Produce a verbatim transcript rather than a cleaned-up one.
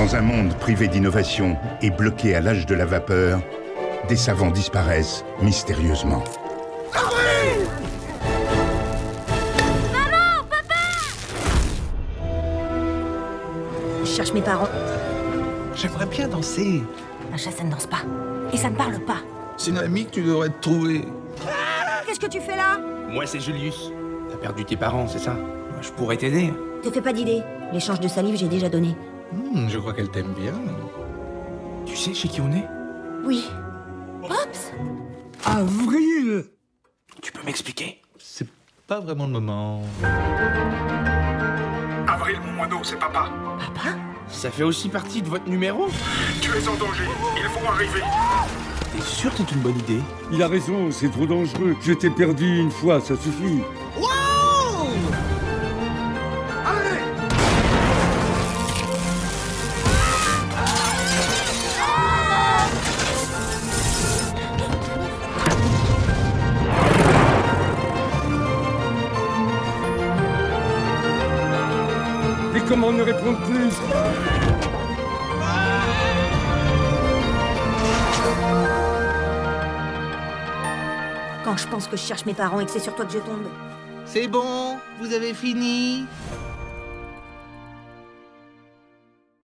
Dans un monde privé d'innovation et bloqué à l'âge de la vapeur, des savants disparaissent mystérieusement. Maman, papa! Je cherche mes parents. J'aimerais bien danser. Un chat, ça ne danse pas. Et ça ne parle pas. C'est une amie que tu devrais te trouver. Qu'est-ce que tu fais là? Moi, c'est Julius. T'as perdu tes parents, c'est ça? Moi, je pourrais t'aider. Te fais pas d'idée. L'échange de salive, j'ai déjà donné. Hmm, je crois qu'elle t'aime bien. Tu sais chez qui on est? Oui. Pops? Avril! Tu peux m'expliquer? C'est pas vraiment le moment. Avril, mon moineau, c'est papa. Papa? Ça fait aussi partie de votre numéro? Tu es en danger. Ils vont arriver. T'es sûr que c'est une bonne idée? Il a raison, c'est trop dangereux. Je t'ai perdu une fois, ça suffit. Wow! Allez! Et comment ne répondre plus? Quand je pense que je cherche mes parents et que c'est sur toi que je tombe. C'est bon, vous avez fini.